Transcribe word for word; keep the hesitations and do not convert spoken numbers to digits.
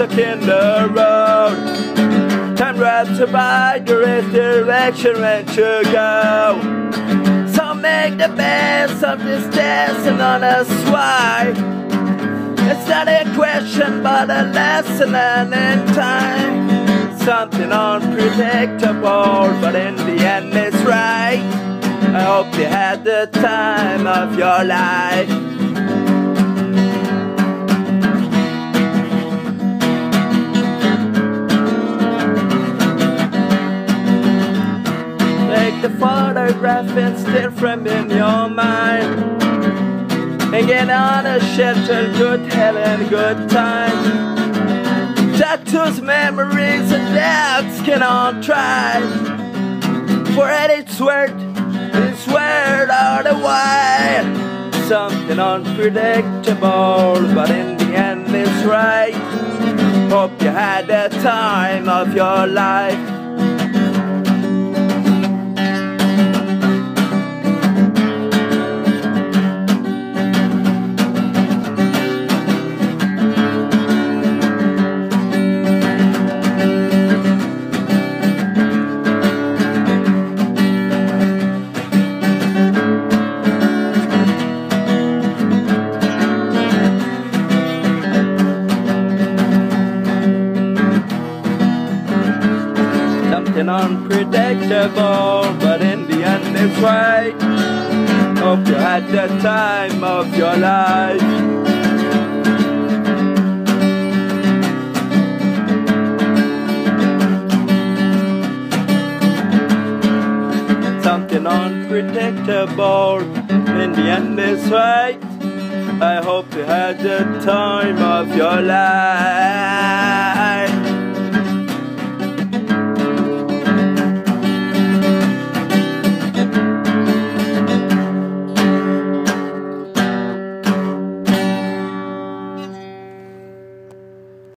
stuck in the road. Time grabs to buy your direction when you go. So make the best of this lesson on us why. It's not a question but a lesson and in time. Something unpredictable but in the end it's right. I hope you had the time of your life. Take the photograph and still frame in your mind. And get on a shelter, good hell and good time. Tattoos, memories and doubts cannot try. For it it's worth, it's worth all the while. Something unpredictable, but in the end it's right. Hope you had the time of your life. Something unpredictable, but in the end it's right. Hope you had the time of your life. Something unpredictable, in the end it's right. I hope you had the time of your life.